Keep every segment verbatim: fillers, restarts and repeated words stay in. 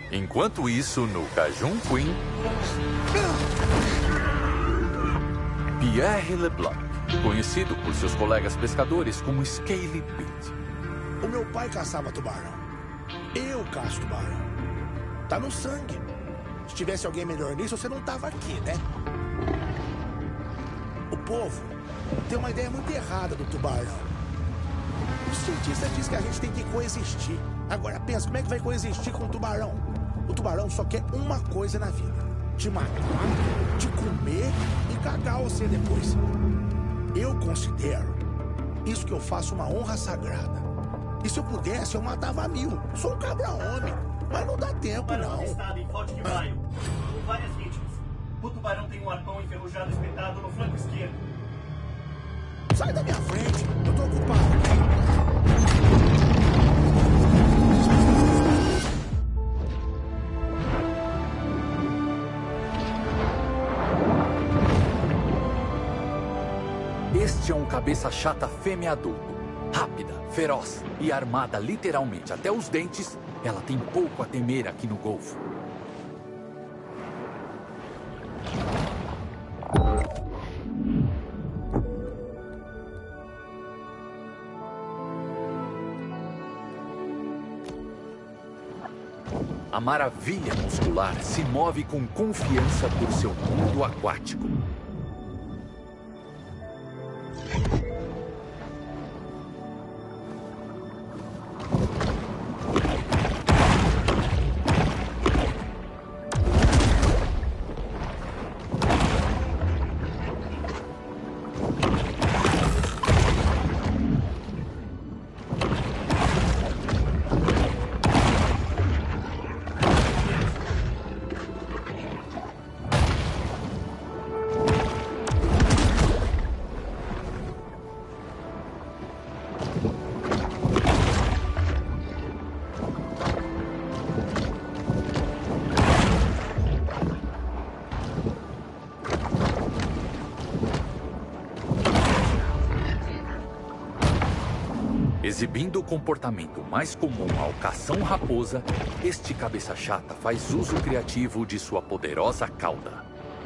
Enquanto isso, no Cajun Queen, Pierre LeBlanc, conhecido por seus colegas pescadores como Scaly Pete. O meu pai caçava tubarão. Eu caço tubarão. Tá no sangue. Se tivesse alguém melhor nisso, você não tava aqui, né? O povo tem uma ideia muito errada do tubarão. O cientista diz que a gente tem que coexistir. Agora pensa, como é que vai coexistir com o tubarão? O tubarão só quer uma coisa na vida: te matar, te comer e cagar você depois. Eu considero isso que eu faço uma honra sagrada. E se eu pudesse, eu matava mil. Sou um cabra-homem, mas não dá tempo, não. Estado em Forte de Maio, com várias vítimas. O tubarão tem um arpão enferrujado espetado no flanco esquerdo. Sai da minha frente, eu tô ocupado. Este é um cabeça chata fêmea adulto. Rápida, feroz e armada literalmente até os dentes, ela tem pouco a temer aqui no Golfo. A maravilha muscular se move com confiança por seu mundo aquático. Exibindo o comportamento mais comum ao cação-raposa, este cabeça chata faz uso criativo de sua poderosa cauda.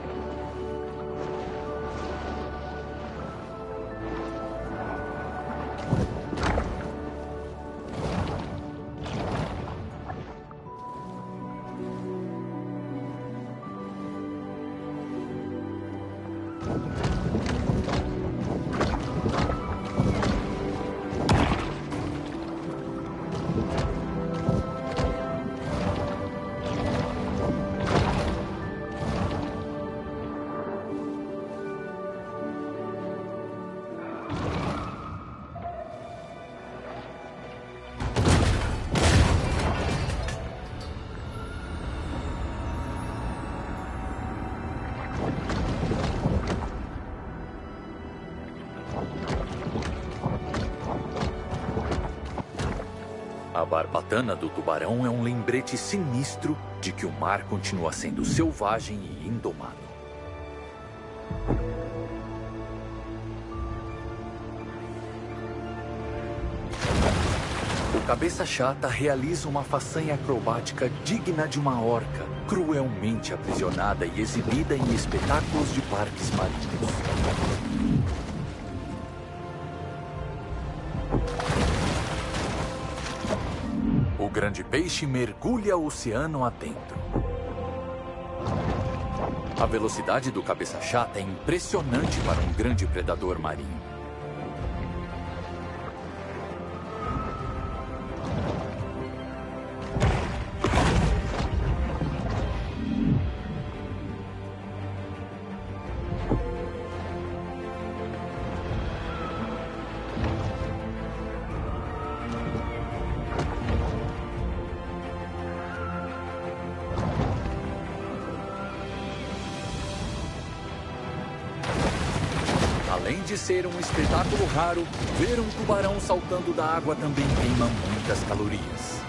A barbatana do tubarão é um lembrete sinistro de que o mar continua sendo selvagem e indomado. O cabeça chata realiza uma façanha acrobática digna de uma orca, cruelmente aprisionada e exibida em espetáculos de parques marítimos. O grande peixe mergulha o oceano adentro. A velocidade do cabeça chata é impressionante para um grande predador marinho. Além de ser um espetáculo raro, ver um tubarão saltando da água também queima muitas calorias.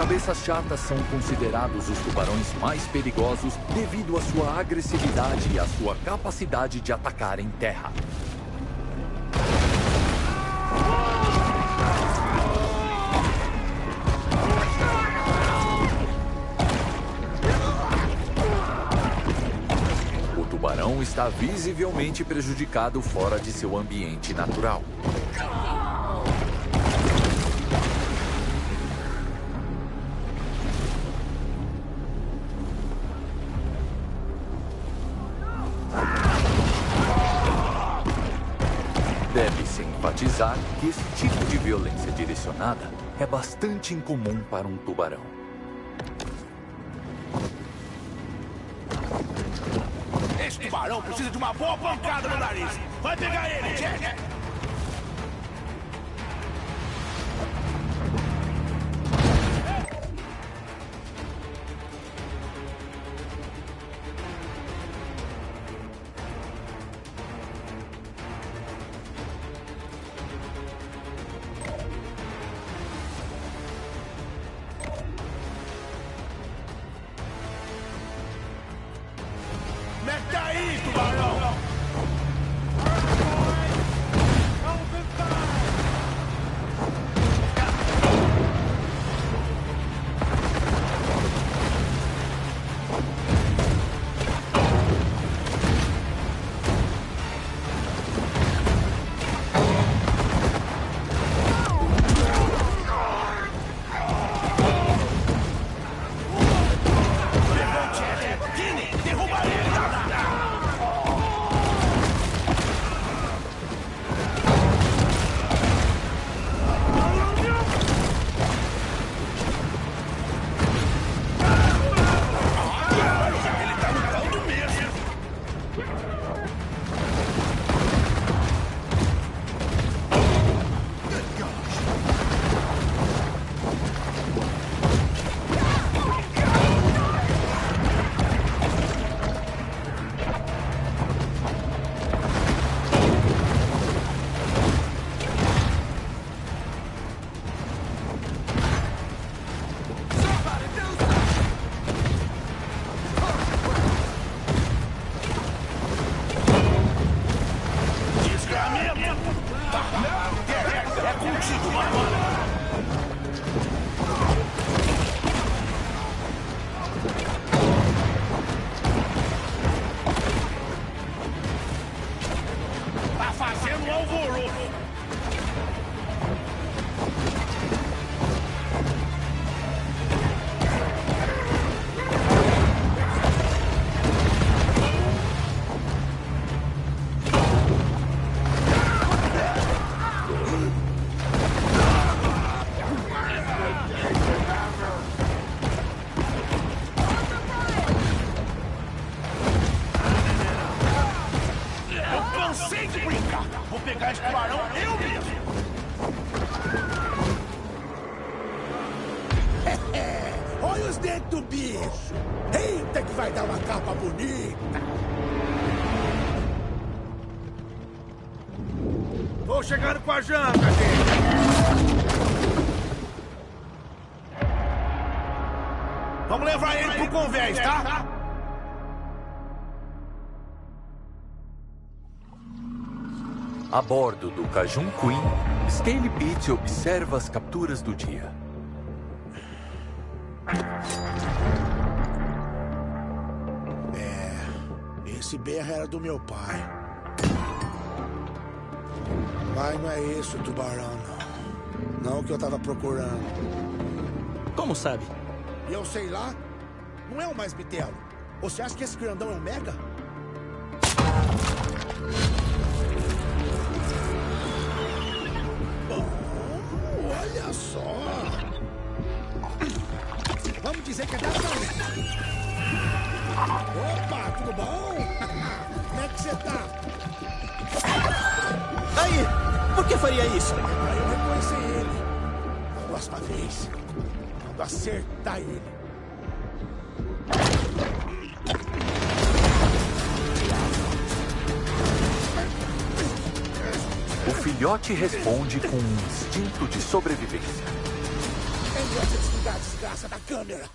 cabeças chatas são considerados os tubarões mais perigosos devido à sua agressividade e à sua capacidade de atacar em terra. O tubarão está visivelmente prejudicado fora de seu ambiente natural. Deve-se enfatizar que esse tipo de violência direcionada é bastante incomum para um tubarão. Esse tubarão precisa de uma boa pancada no nariz. Vai pegar ele, Jack! Mete aí, tubarão! Eita, que vai dar uma capa bonita! Tô chegando com a janta, gente! Vamos levar ele pro convés, tá? A bordo do Cajun Queen, Scaly Pete observa as capturas do dia. É, esse berro era do meu pai. Mas não é esse o tubarão, não. Não o que eu tava procurando. Como sabe? E eu sei lá, não é o mais bitelo. Você acha que esse grandão é um mega? Oh, olha só! Vamos dizer que é da família. Opa, tudo bom? Como é que você tá? Aí, por que faria isso? Pra eu reconhecer ele. Próxima vez, mando acertar ele. O filhote responde com um instinto de sobrevivência. Melhor você desligar a desgraça da câmera.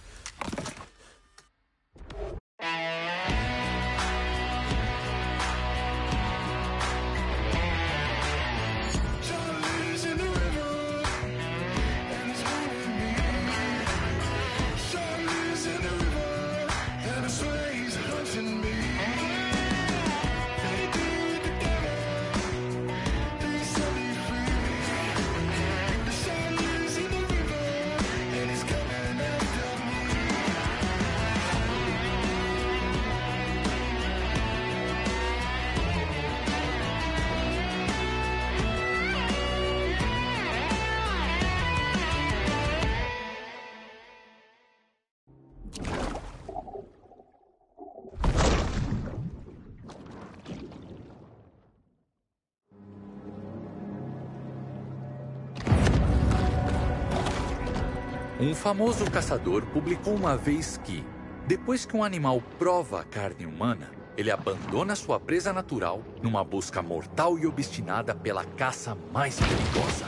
Um famoso caçador publicou uma vez que, depois que um animal prova a carne humana, ele abandona sua presa natural numa busca mortal e obstinada pela caça mais perigosa.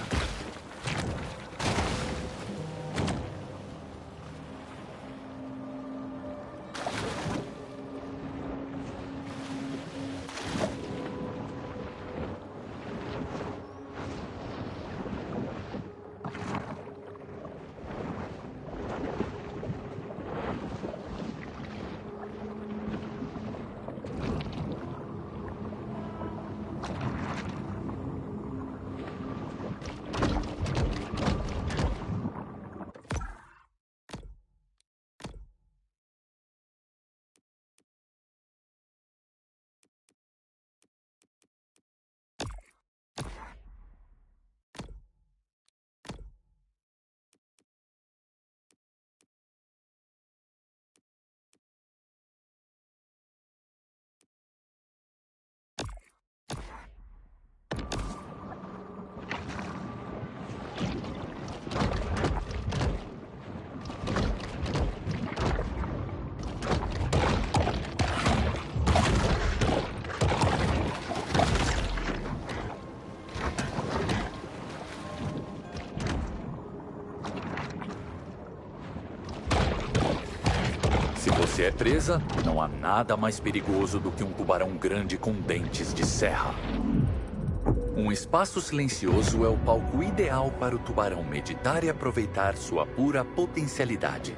Se você é presa, não há nada mais perigoso do que um tubarão grande com dentes de serra. Um espaço silencioso é o palco ideal para o tubarão meditar e aproveitar sua pura potencialidade.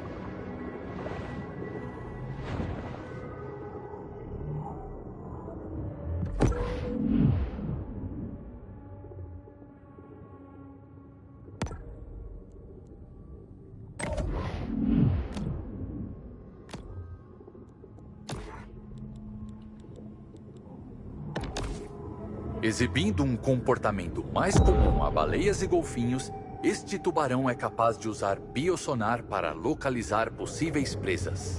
Exibindo um comportamento mais comum a baleias e golfinhos, este tubarão é capaz de usar biosonar para localizar possíveis presas.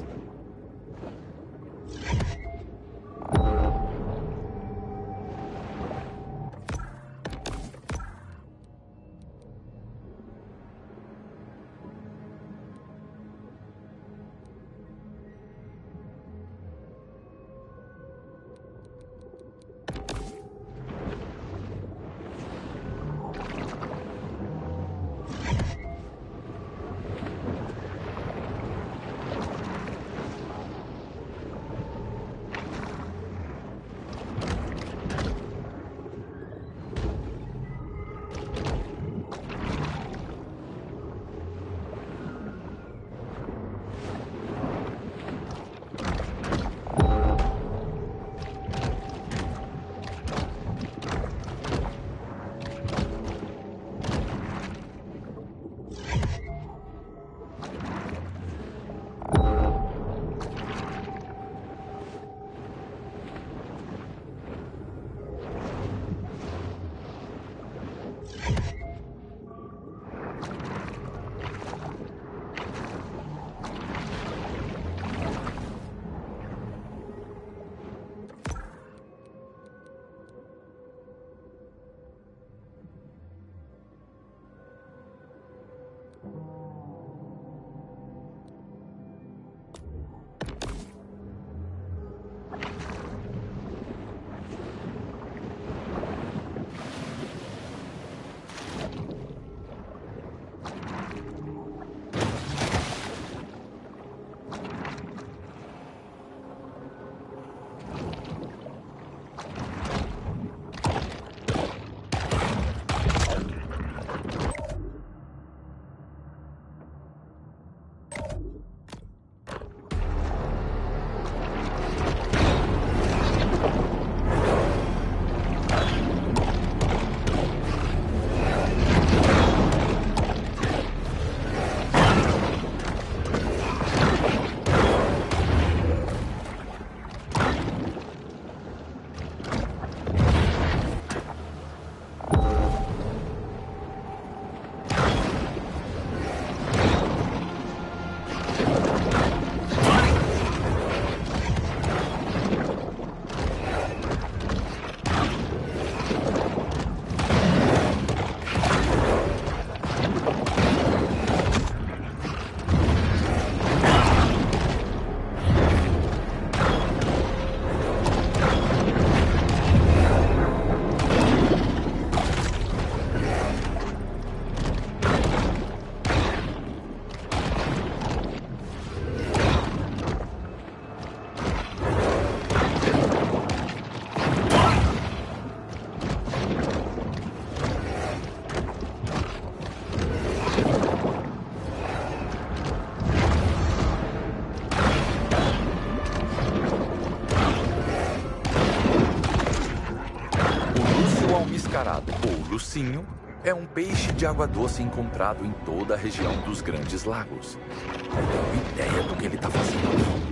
mascarado, ou lucinho, é um peixe de água doce encontrado em toda a região dos Grandes Lagos. Não tenho ideia do que ele está fazendo.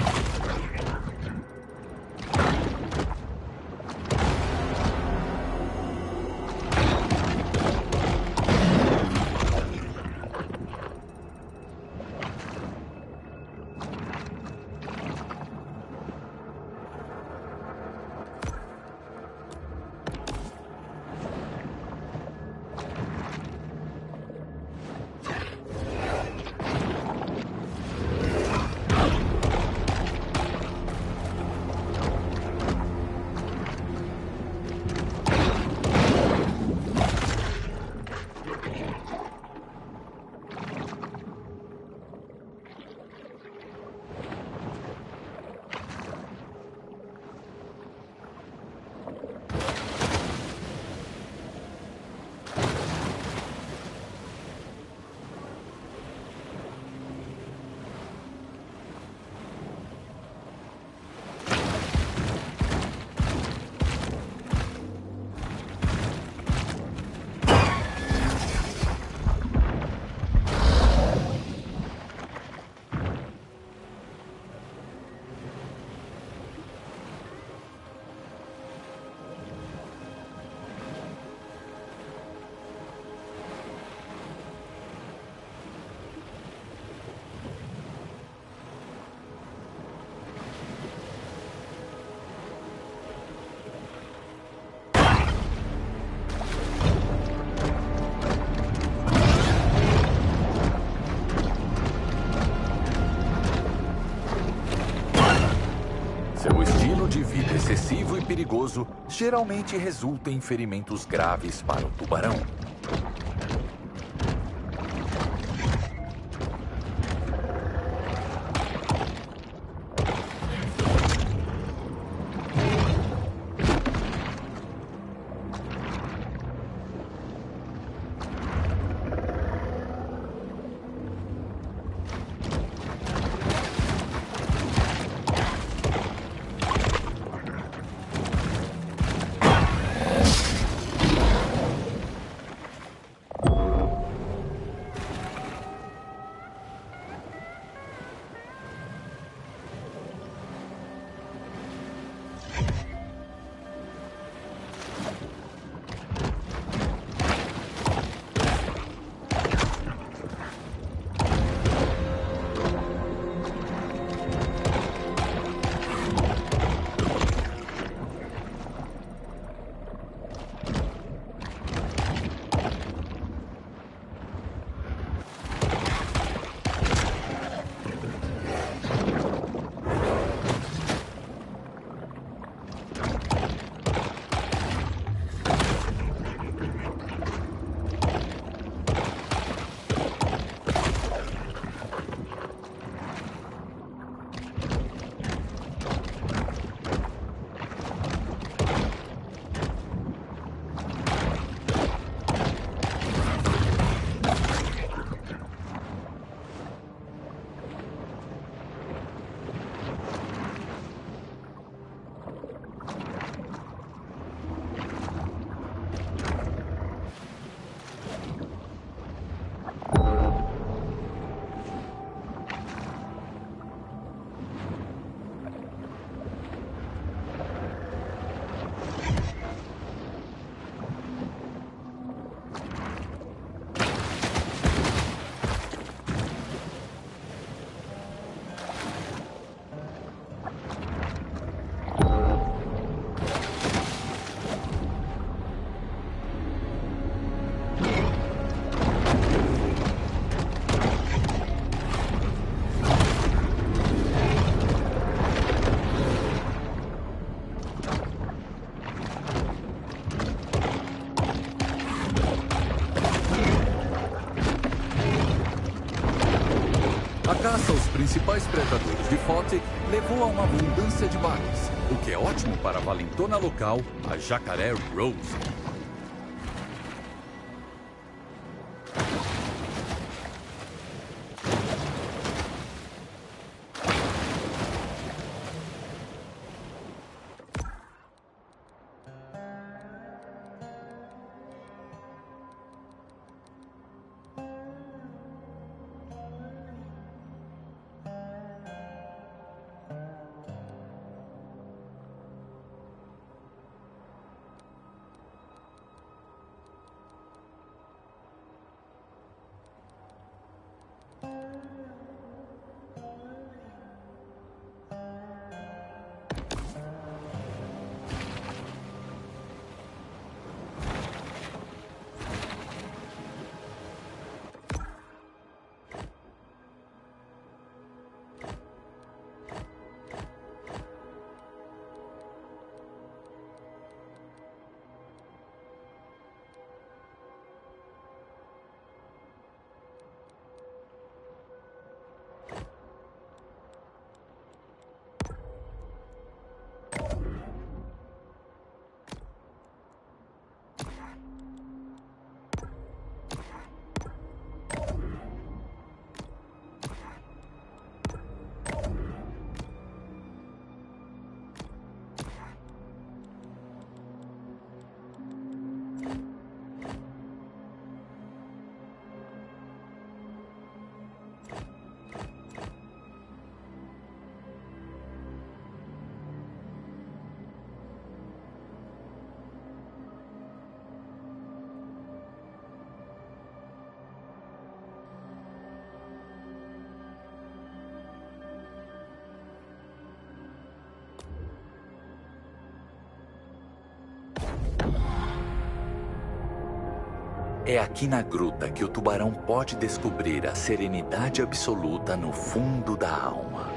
Seu estilo de vida excessivo e perigoso geralmente resulta em ferimentos graves para o tubarão. A caça aos principais predadores de Photic levou a uma abundância de bares, o que é ótimo para a valentona local, a jacaré Rose. É aqui na gruta que o tubarão pode descobrir a serenidade absoluta no fundo da alma.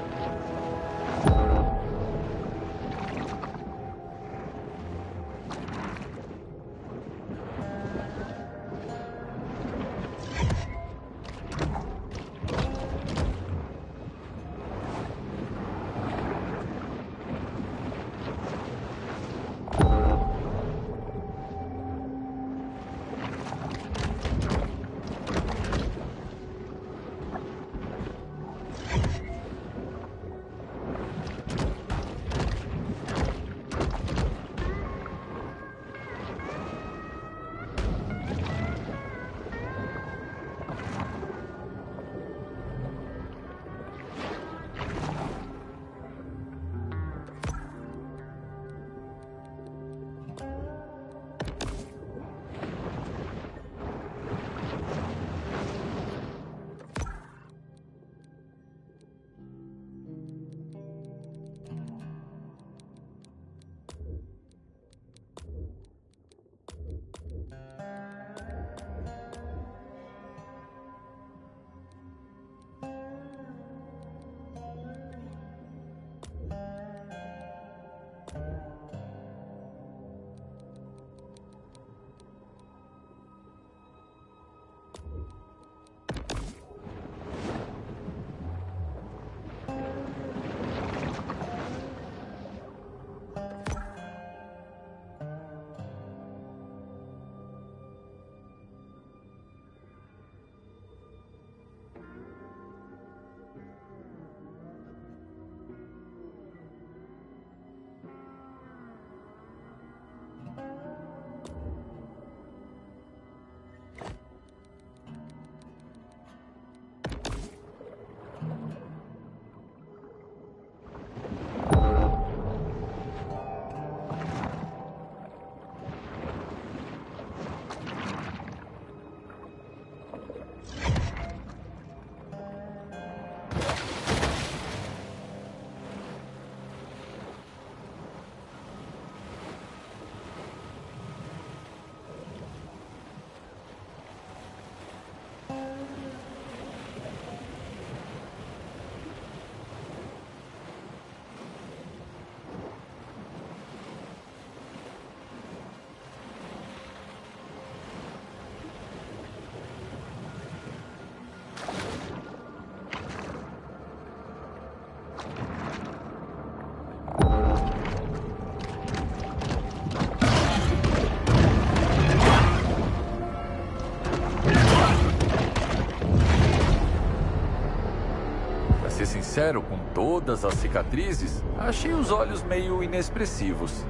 Sincero, com todas as cicatrizes, achei os olhos meio inexpressivos.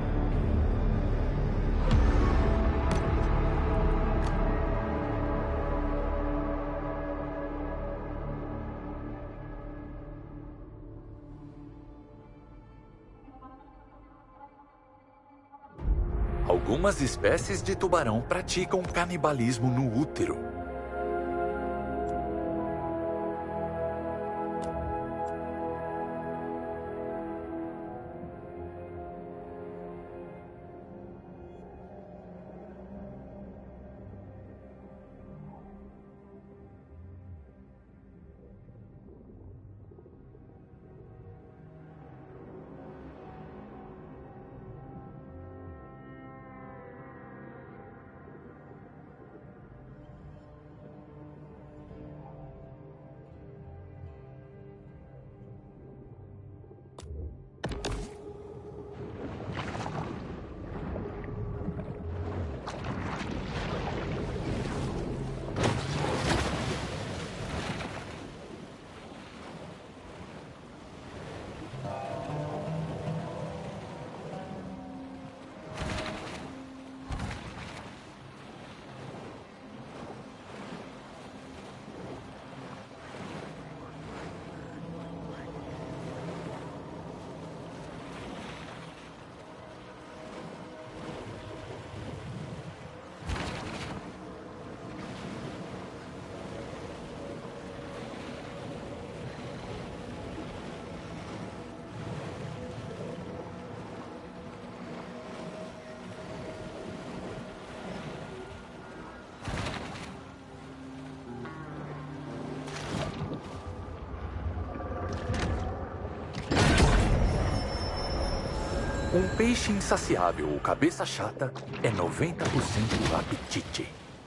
Algumas espécies de tubarão praticam canibalismo no útero. Um peixe insaciável ou cabeça chata é noventa por cento apetite.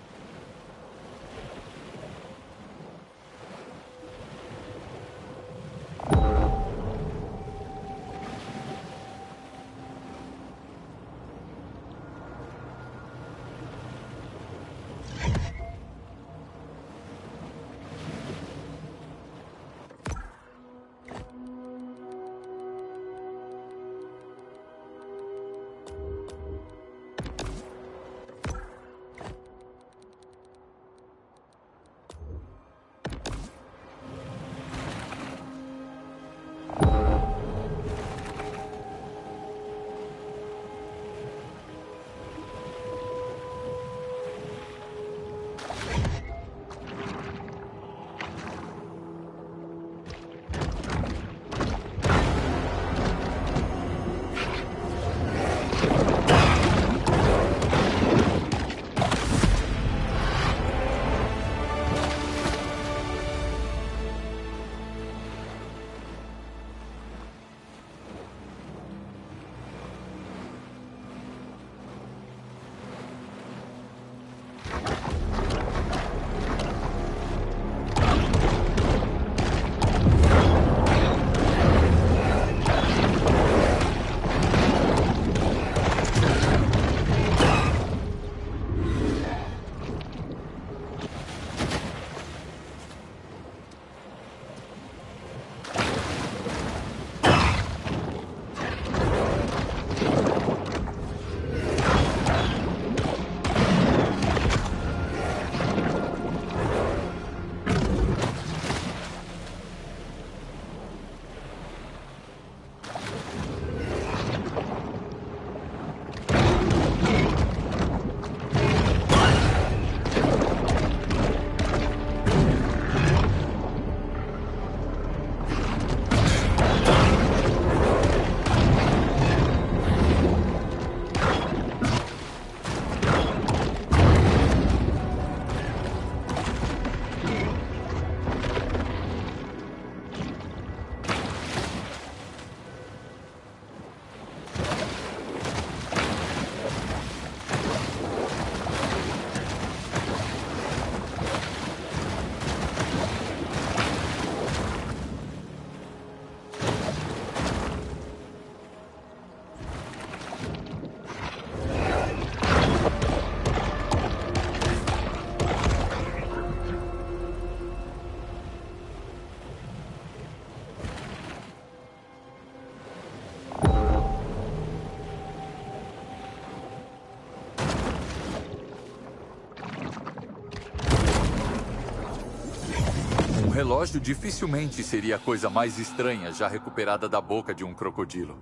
Um relógio dificilmente seria a coisa mais estranha já recuperada da boca de um crocodilo.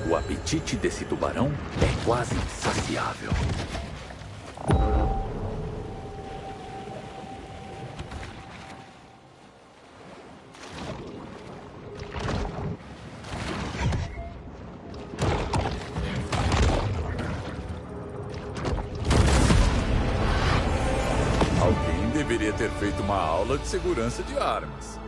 O apetite desse tubarão é quase insaciável. Alguém deveria ter feito uma aula de segurança de armas.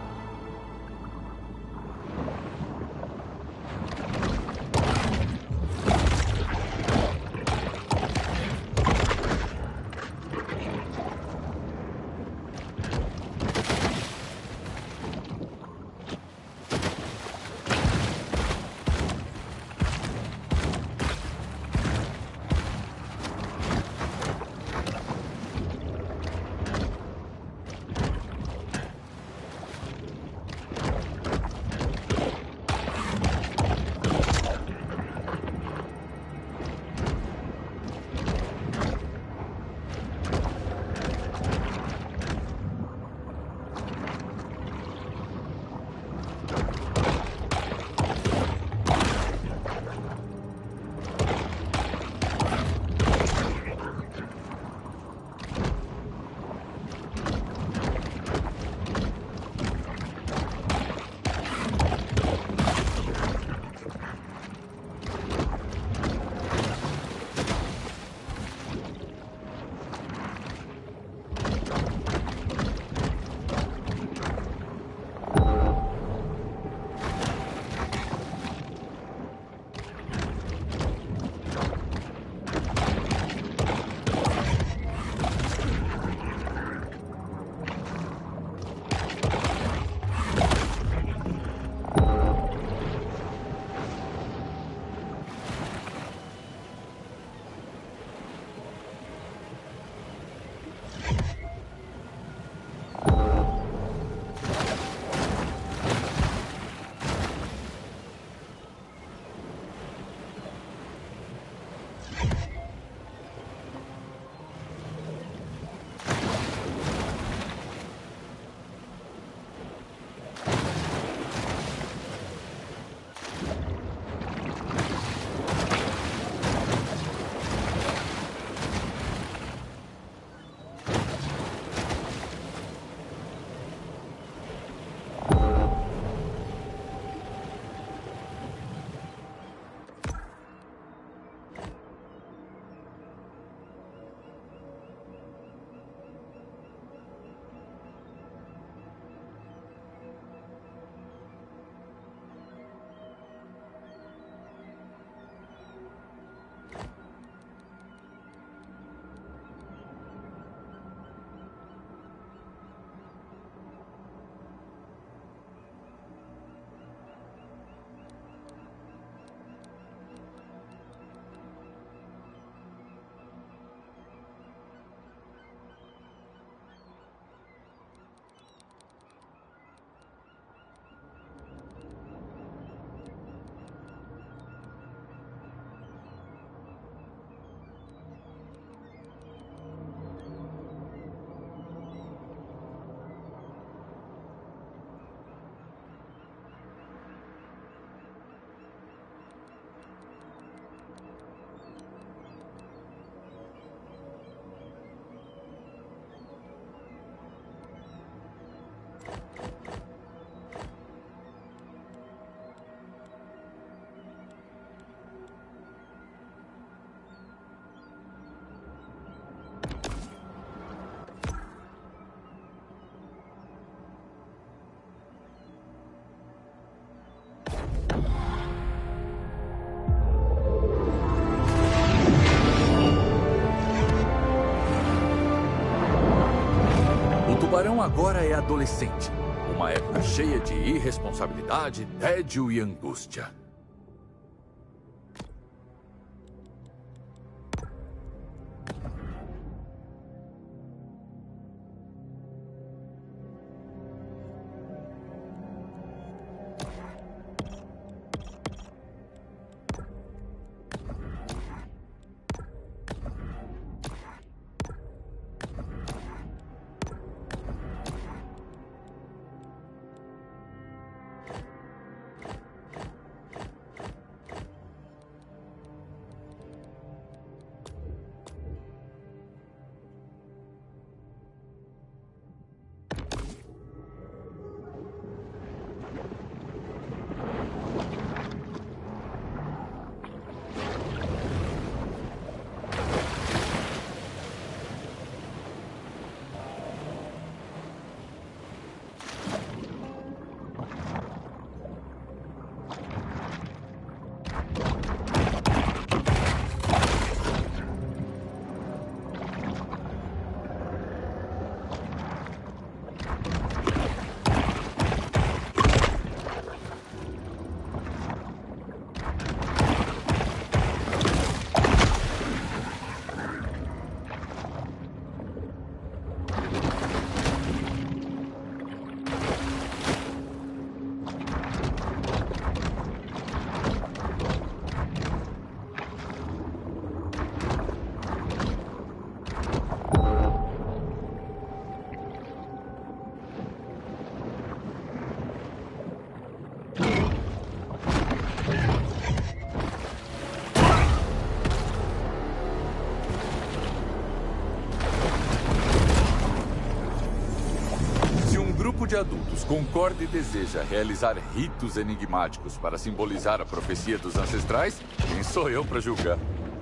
O tubarão agora é adolescente. Uma época cheia de irresponsabilidade, tédio e angústia. grupo de adultos concorda e deseja realizar ritos enigmáticos para simbolizar a profecia dos ancestrais, quem sou eu para julgar?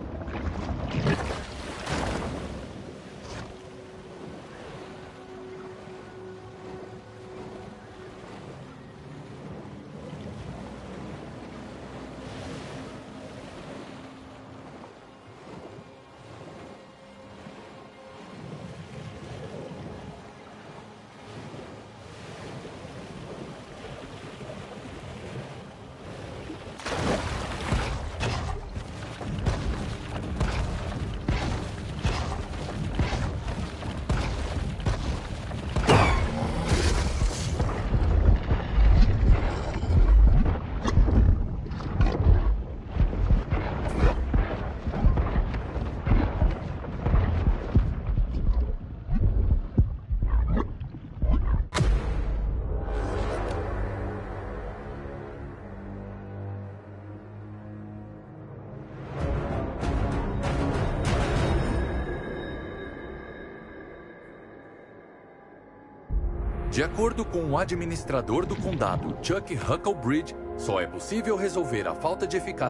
De acordo com o administrador do condado, Chuck Hucklebridge, só é possível resolver a falta de eficácia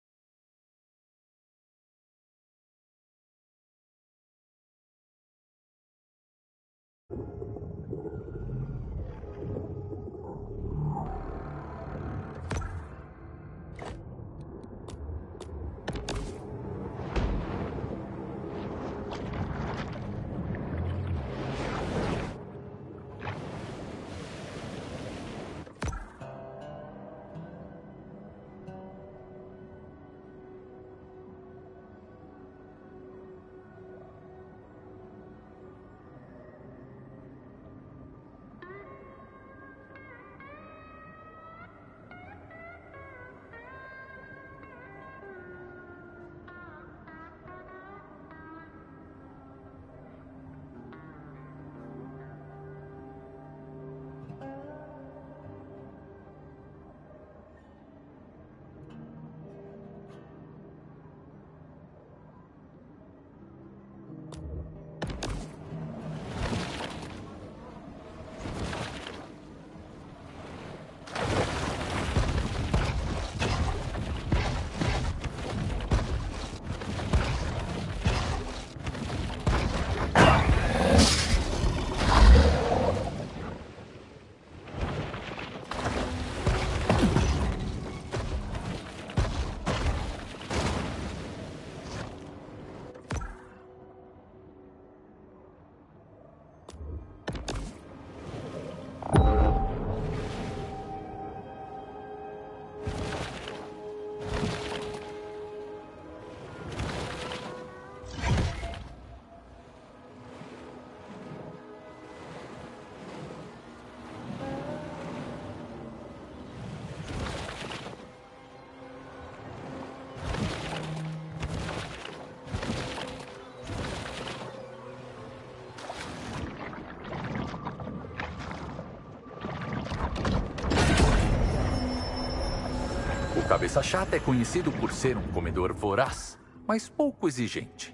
O Cabeça Chata é conhecido por ser um comedor voraz, mas pouco exigente.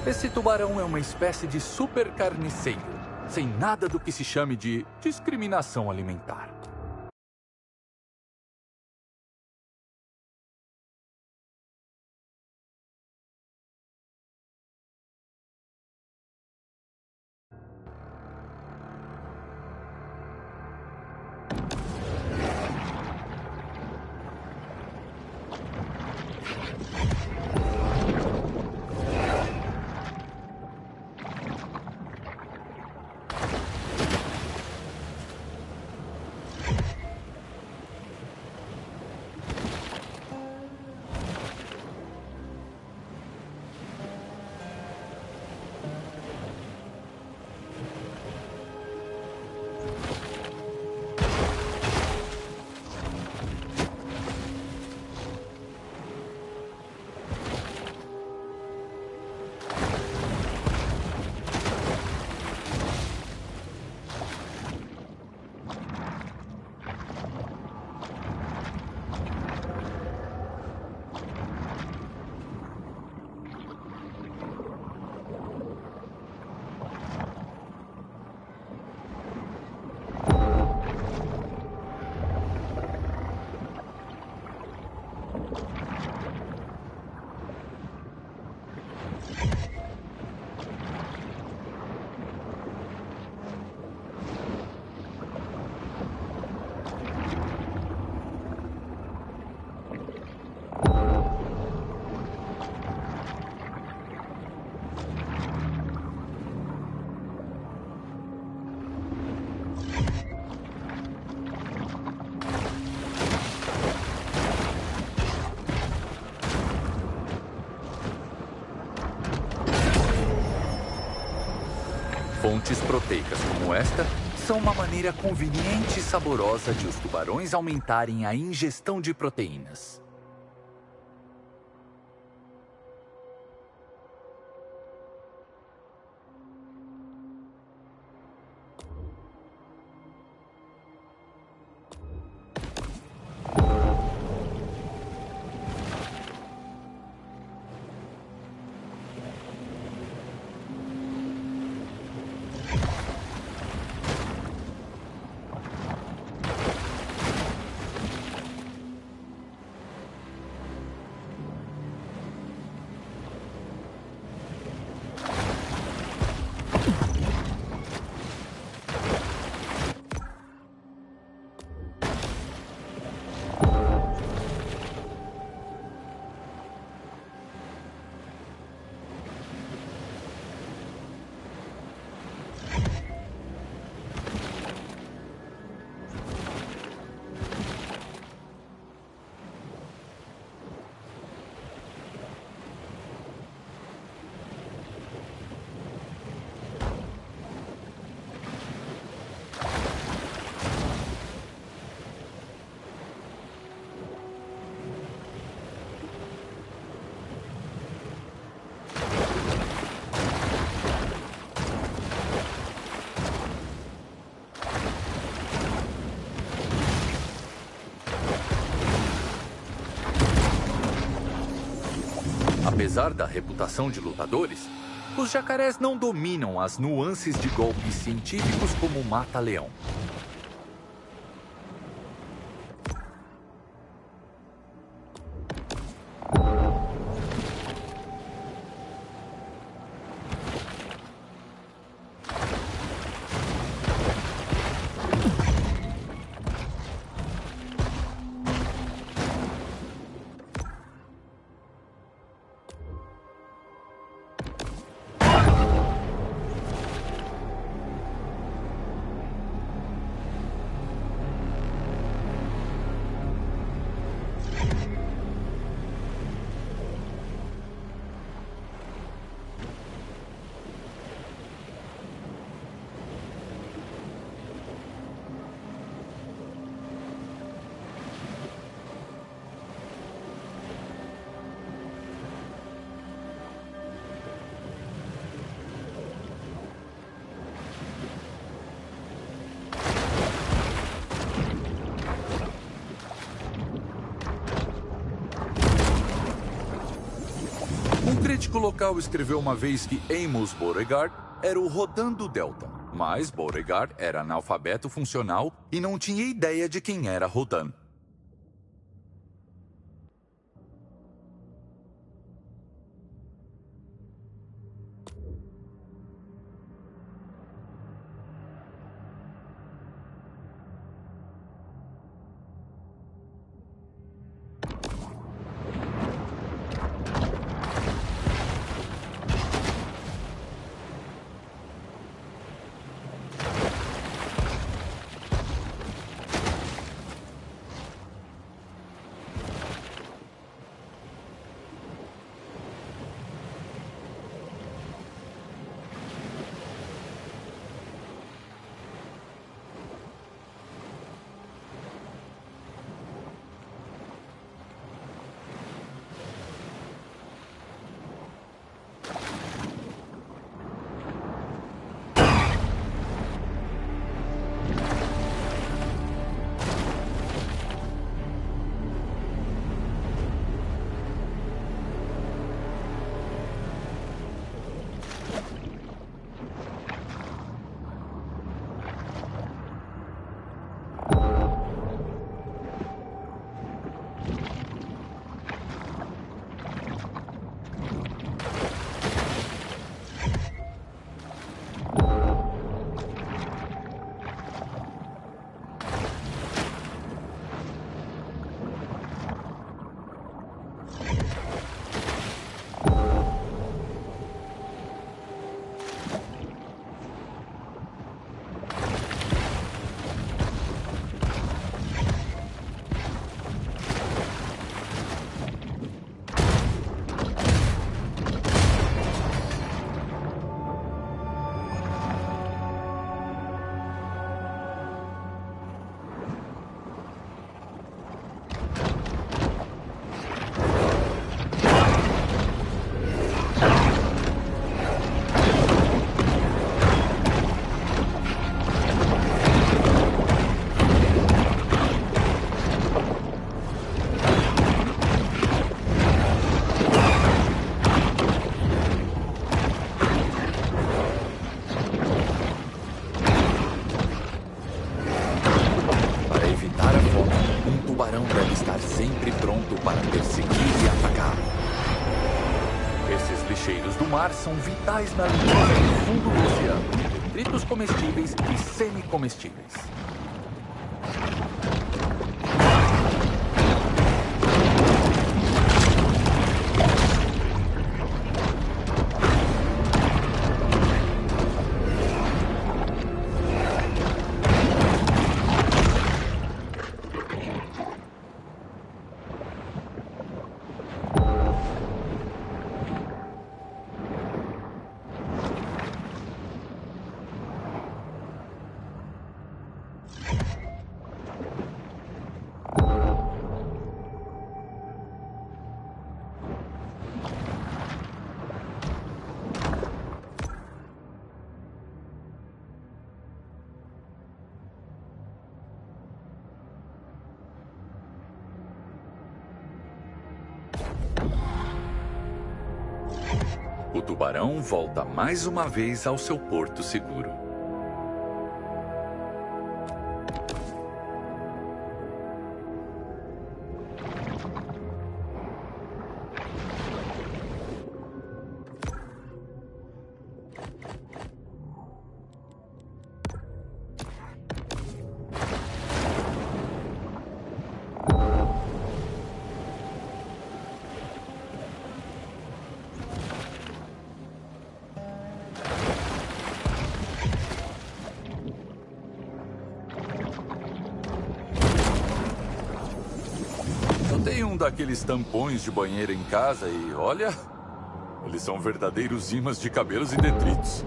Esse tubarão é uma espécie de super carniceiro, sem nada do que se chame de discriminação alimentar. Fontes proteicas como esta são uma maneira conveniente e saborosa de os tubarões aumentarem a ingestão de proteínas. Apesar da reputação de lutadores, os jacarés não dominam as nuances de golpes científicos como o mata-leão. crítico local escreveu uma vez que Amos Beauregard era o Rodan do Delta. Mas Beauregard era analfabeto funcional e não tinha ideia de quem era Rodan. São vitais na limpeza do fundo do oceano, detritos comestíveis e semicomestíveis. O tubarão volta mais uma vez ao seu porto seguro. Daqueles tampões de banheiro em casa e, olha, eles são verdadeiros ímãs de cabelos e detritos.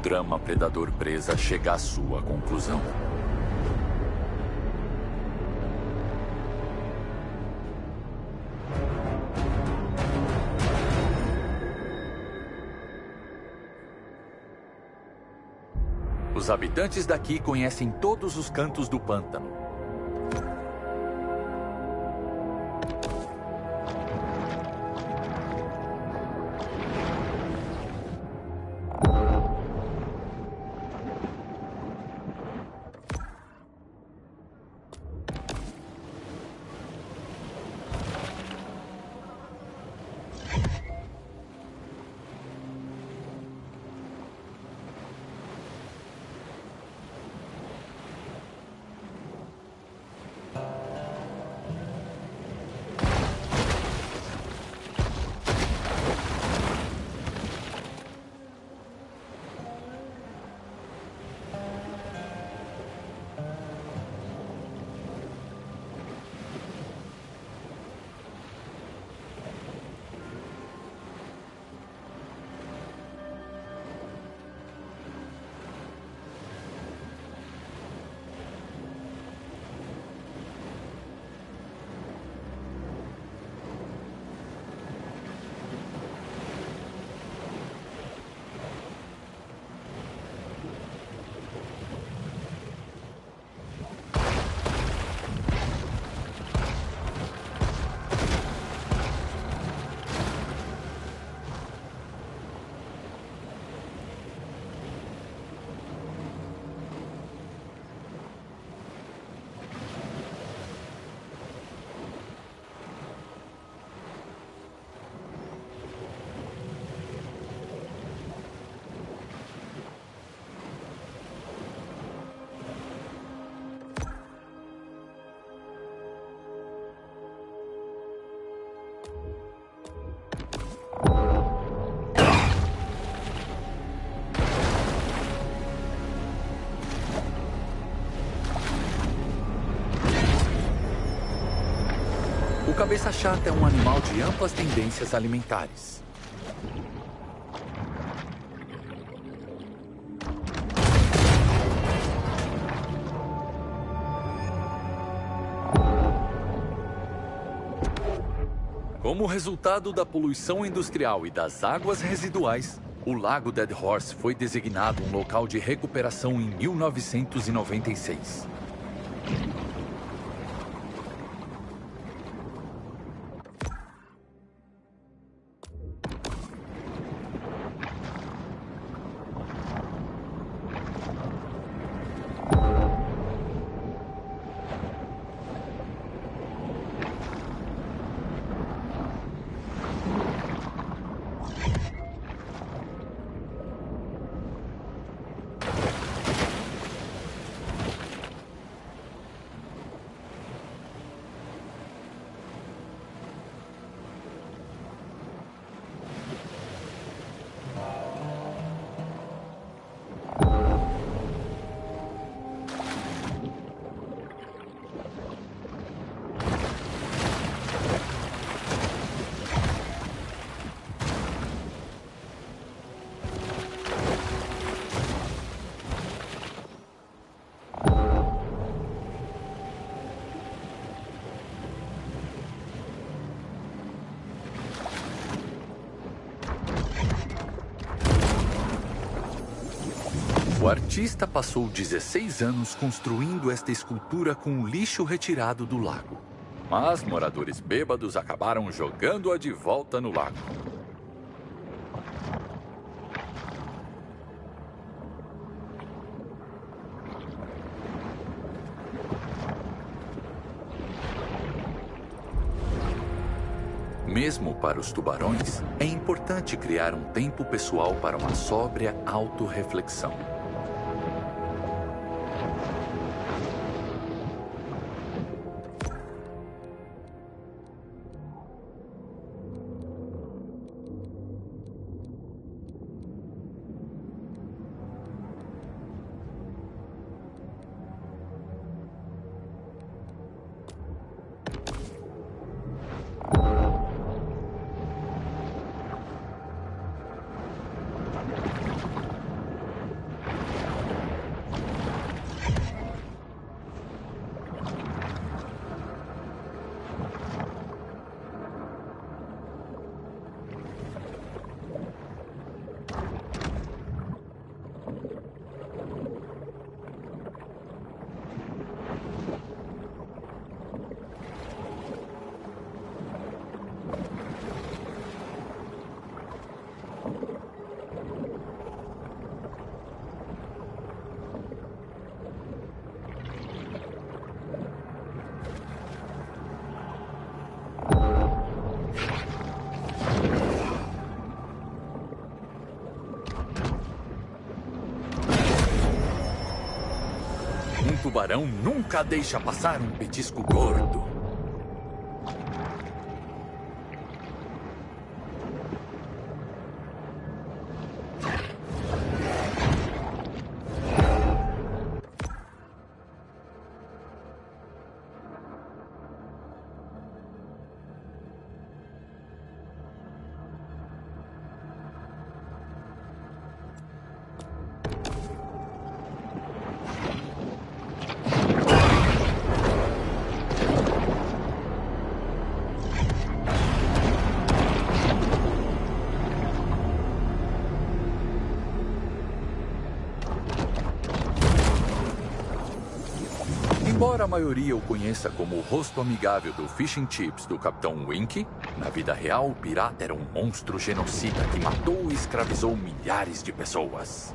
drama predador-presa chega à sua conclusão. Os habitantes daqui conhecem todos os cantos do pântano. O cabeça-chata é um animal de amplas tendências alimentares. Como resultado da poluição industrial e das águas residuais, o Lago Dead Horse foi designado um local de recuperação em mil novecentos e noventa e seis. O artista passou dezesseis anos construindo esta escultura com o lixo retirado do lago. Mas moradores bêbados acabaram jogando-a de volta no lago. Mesmo para os tubarões, é importante criar um tempo pessoal para uma sóbria autorreflexão. tubarão nunca deixa passar um petisco gordo. Embora a maioria o conheça como o rosto amigável do Fish and Chips do Capitão Wink, na vida real o pirata era um monstro genocida que matou e escravizou milhares de pessoas.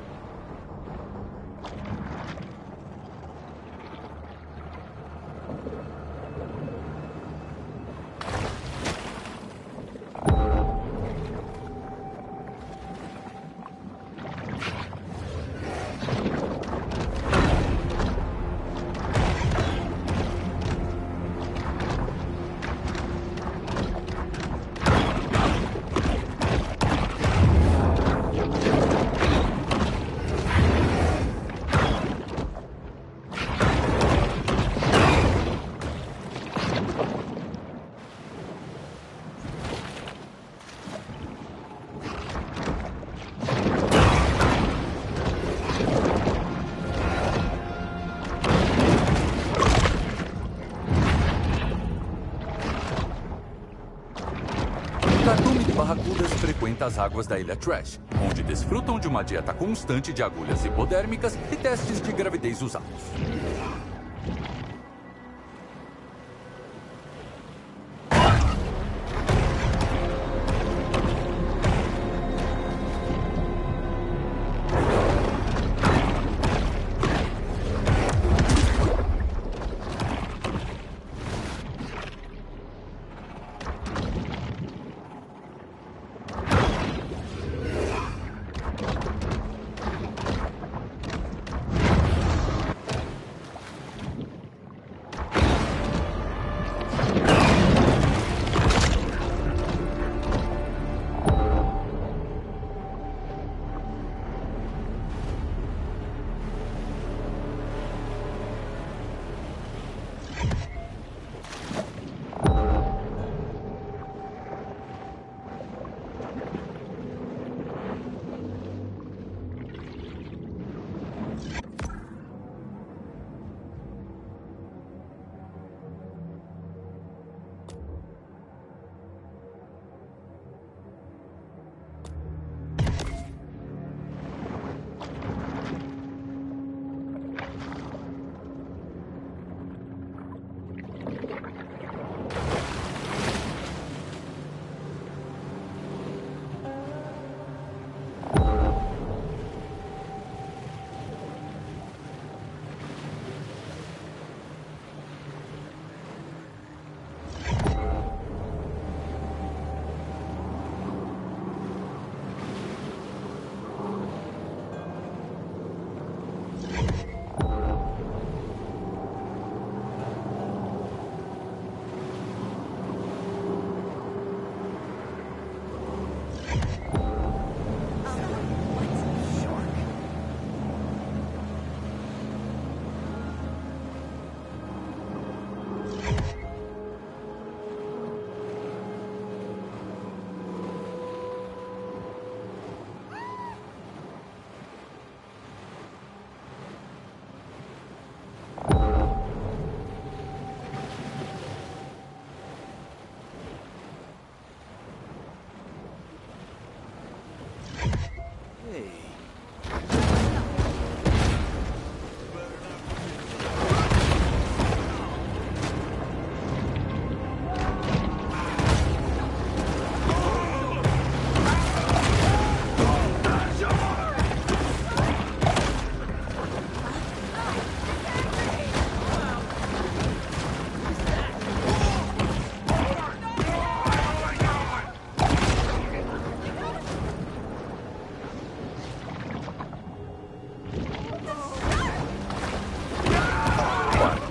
Barracudas frequenta as águas da Ilha Trash, onde desfrutam de uma dieta constante de agulhas hipodérmicas e testes de gravidez usados.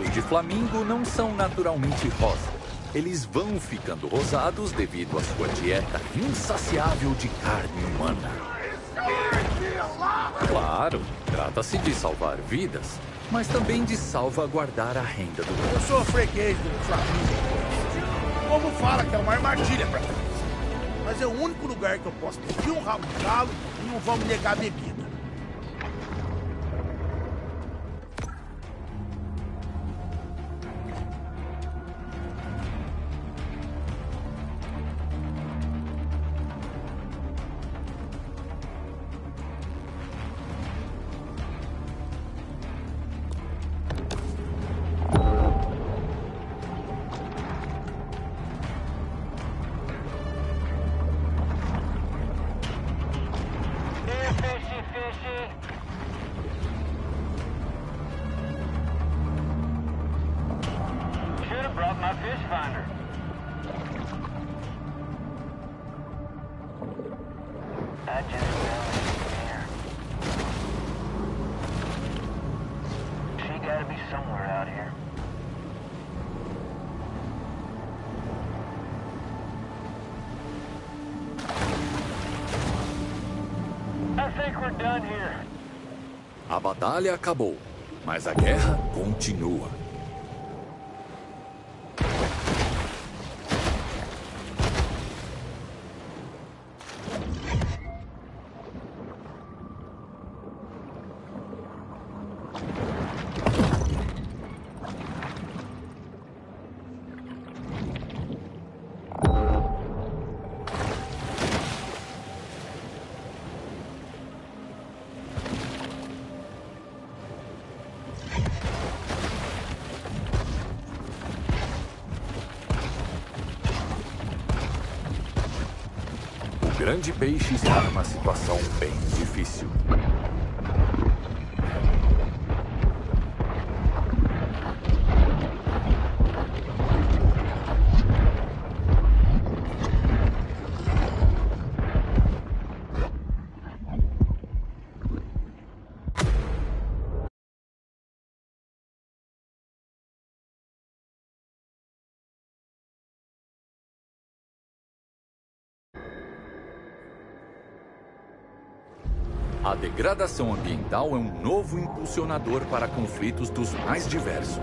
olhos de flamingo não são naturalmente rosa. Eles vão ficando rosados devido à sua dieta insaciável de carne humana. Claro, trata-se de salvar vidas, mas também de salvaguardar a renda do povo. Eu sou freguês do Flamingo. O povo fala que é uma armadilha pra trás. Mas é o único lugar que eu posso pedir um rabo de galo e não vão me negar bebida. A batalha acabou, mas a guerra continua. O grande peixe está numa situação bem difícil. A degradação ambiental é um novo impulsionador para conflitos dos mais diversos.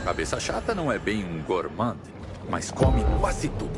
Cabeça chata não é bem um gourmand, mas come quase tudo.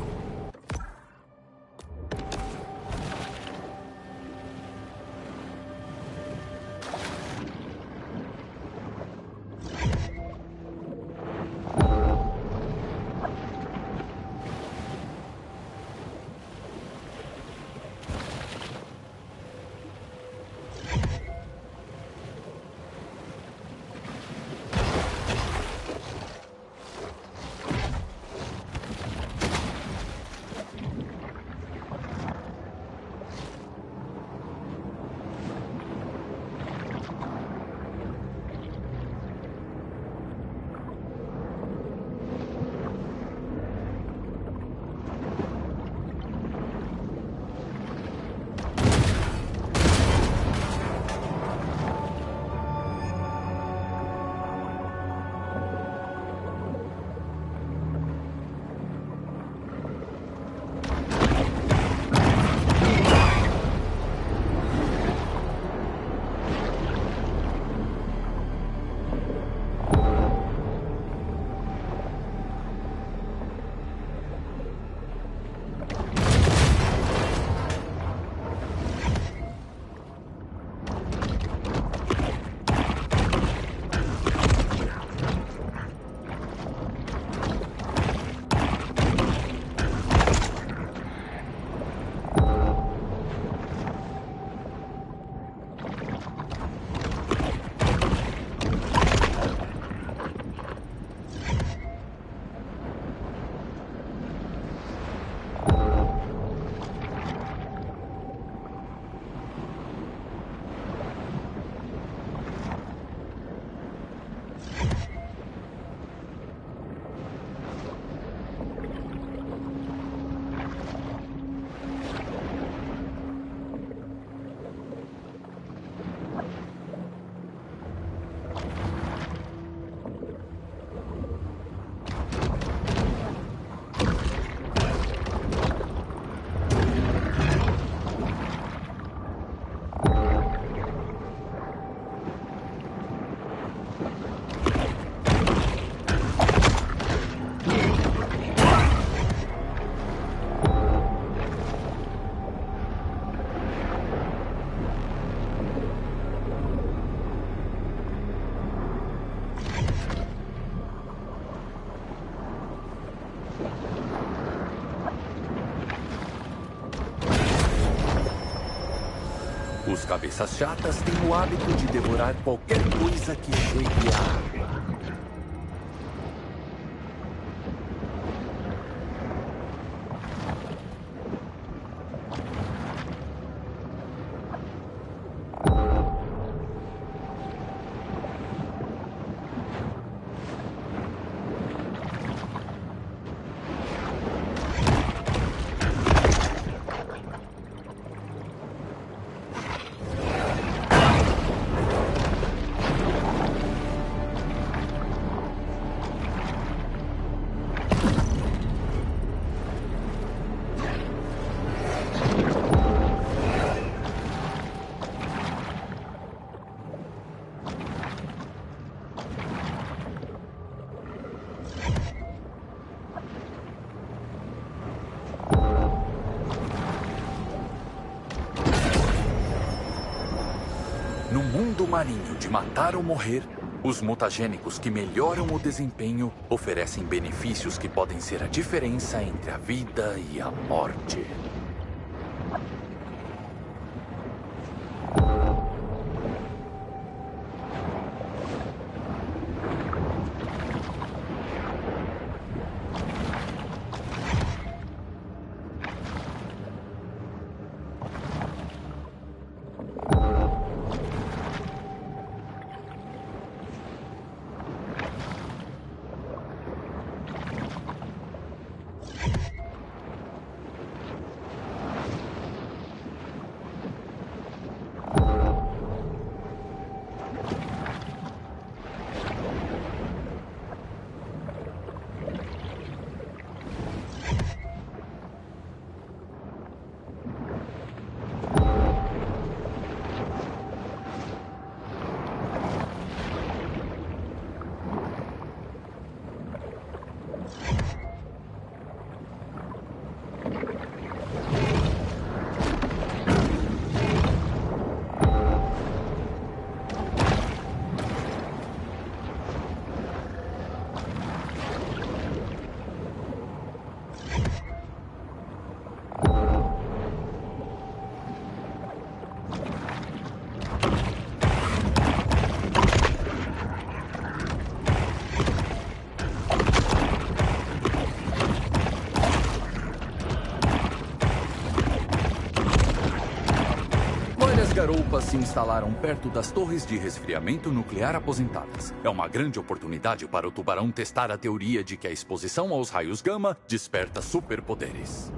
Os cabeças chatas têm o hábito de devorar qualquer coisa que chegue à água. No mundo marinho de matar ou morrer, os mutagênicos que melhoram o desempenho oferecem benefícios que podem ser a diferença entre a vida e a morte. Garoupas se instalaram perto das torres de resfriamento nuclear aposentadas. É uma grande oportunidade para o tubarão testar a teoria de que a exposição aos raios gama desperta superpoderes.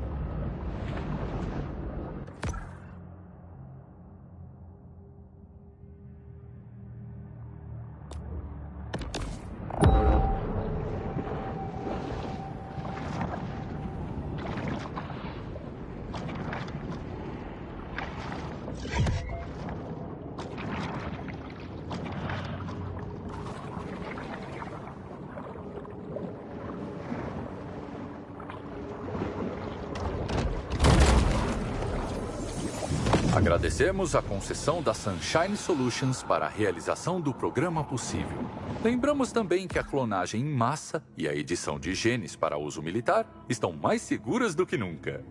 Agradecemos a concessão da Sunshine Solutions para a realização do programa possível. Lembramos também que a clonagem em massa e a edição de genes para uso militar estão mais seguras do que nunca.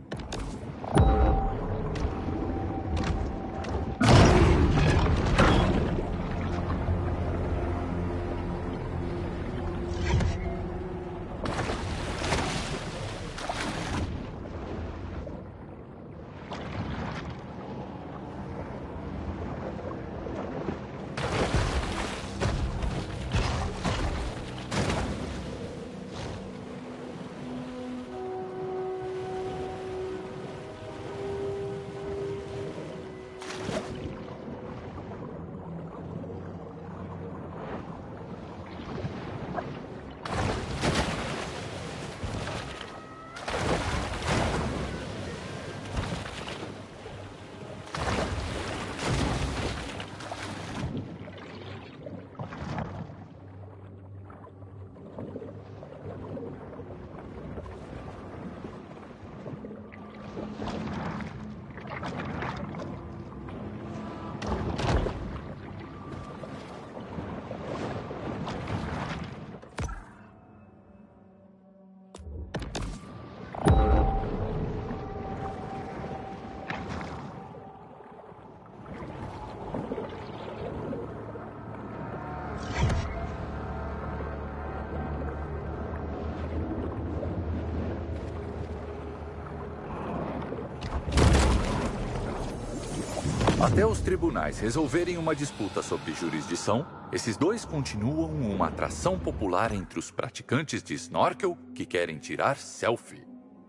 Até os tribunais resolverem uma disputa sobre jurisdição, esses dois continuam uma atração popular entre os praticantes de snorkel que querem tirar selfie.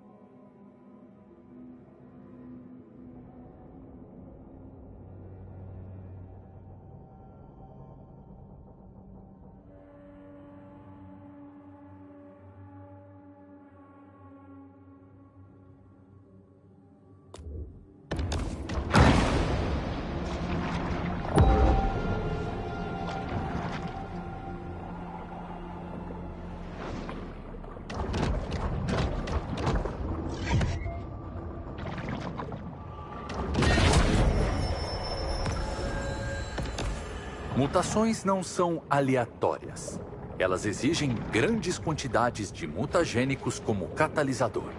Mutações não são aleatórias. Elas exigem grandes quantidades de mutagênicos como catalisador.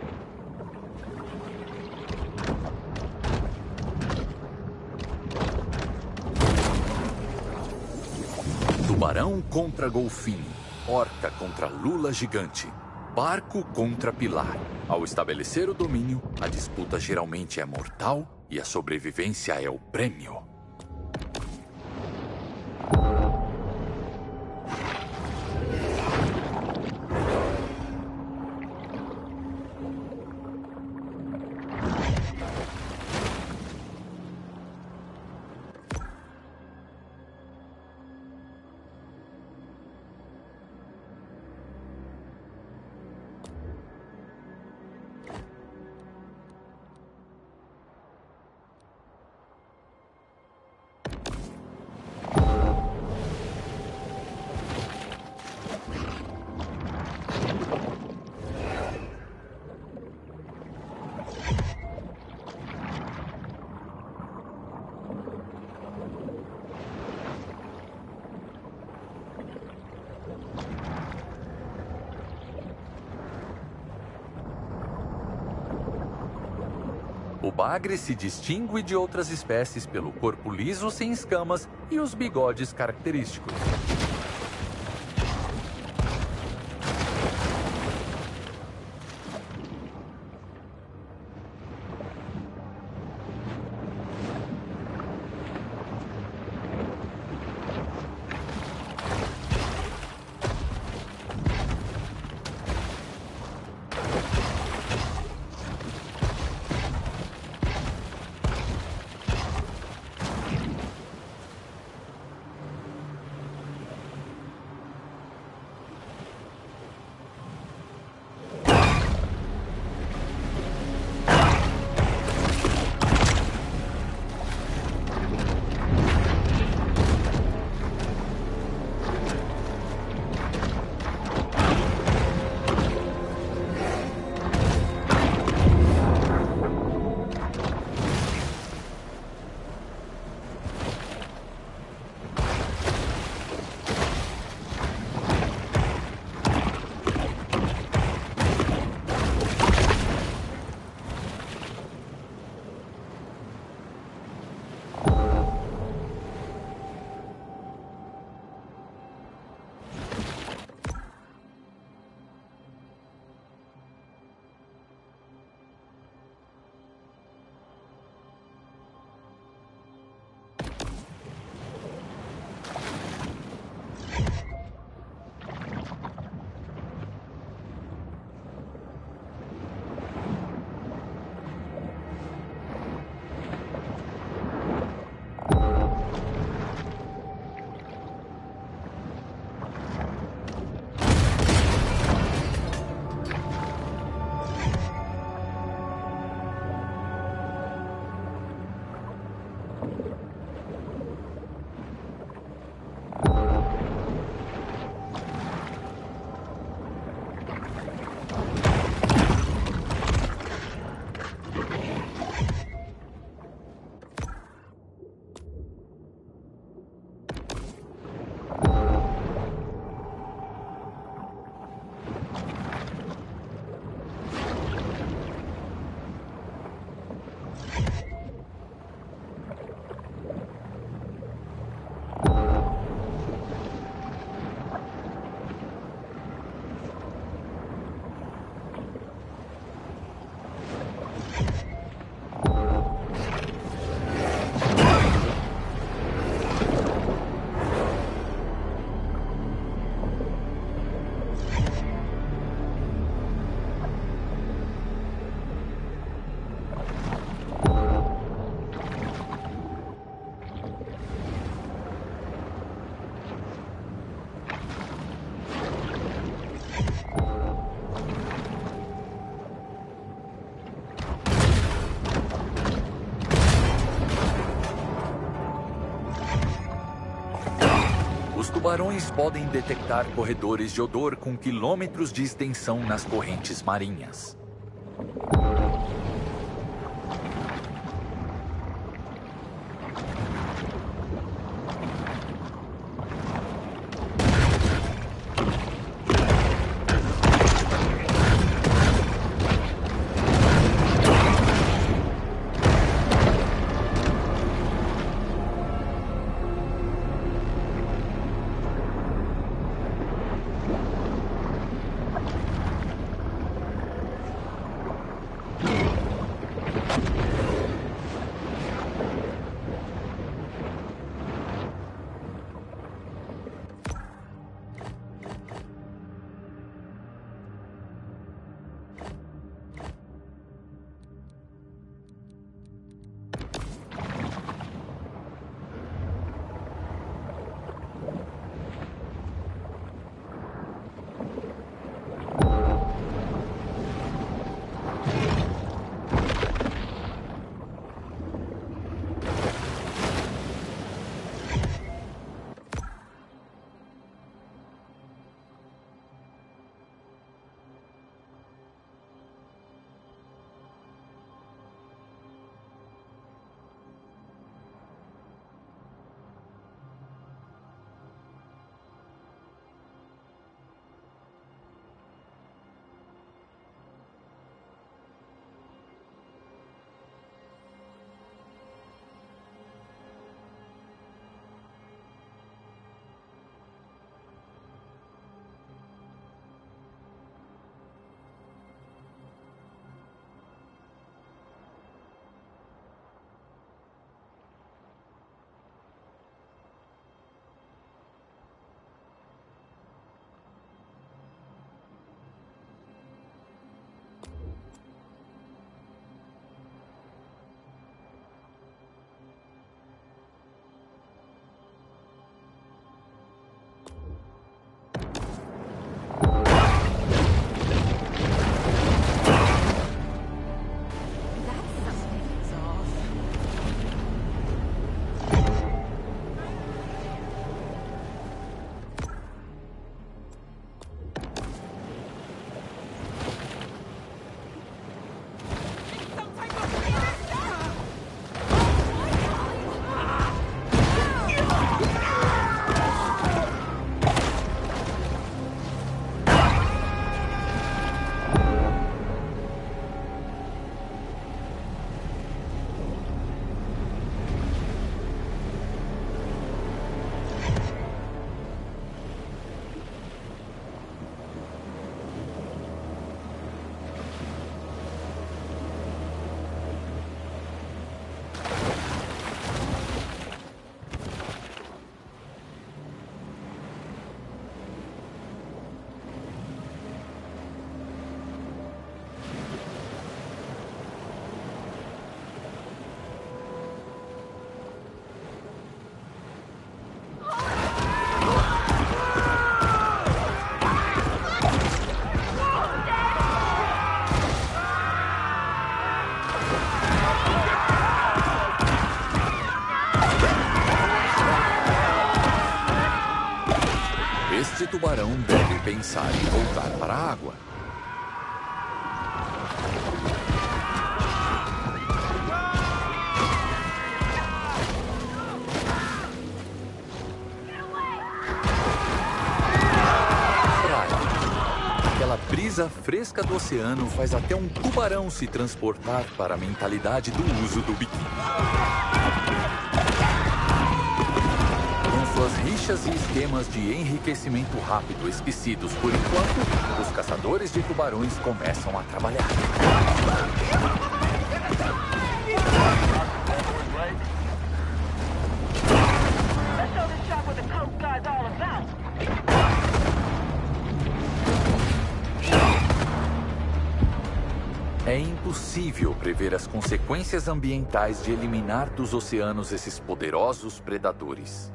Tubarão contra golfinho, orca contra lula gigante, barco contra pilar. Ao estabelecer o domínio, a disputa geralmente é mortal e a sobrevivência é o prêmio. O bagre se distingue de outras espécies pelo corpo liso sem escamas e os bigodes característicos. Os tubarões podem detectar corredores de odor com quilômetros de extensão nas correntes marinhas. de tubarão devem pensar em voltar para a água. Aquela brisa fresca do oceano faz até um tubarão se transportar para a mentalidade do uso do biquíni. Com suas rixas e esquemas de enriquecimento rápido esquecidos por enquanto, os caçadores de tubarões começam a trabalhar. É impossível prever as consequências ambientais de eliminar dos oceanos esses poderosos predadores.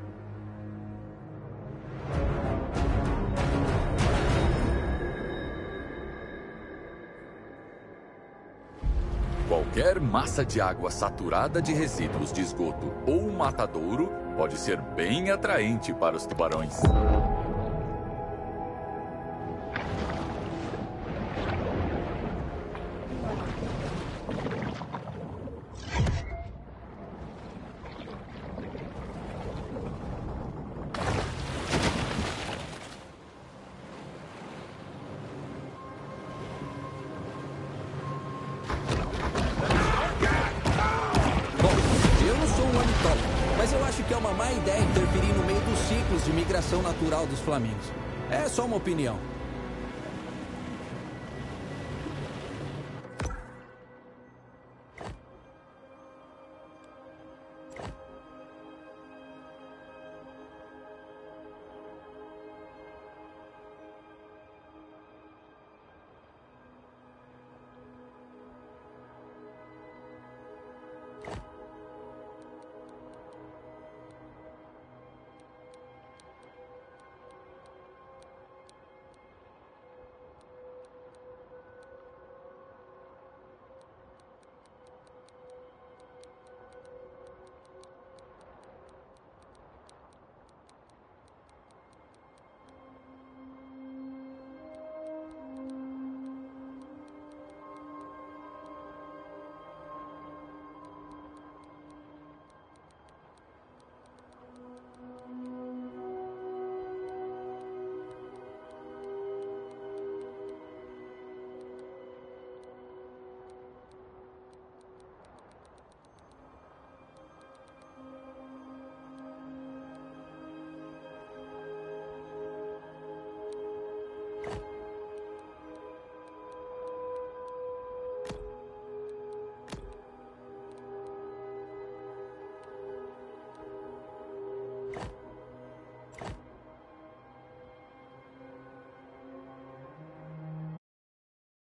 Qualquer massa de água saturada de resíduos de esgoto ou matadouro pode ser bem atraente para os tubarões. Mas eu acho que é uma má ideia interferir no meio dos ciclos de migração natural dos flamingos. É só uma opinião.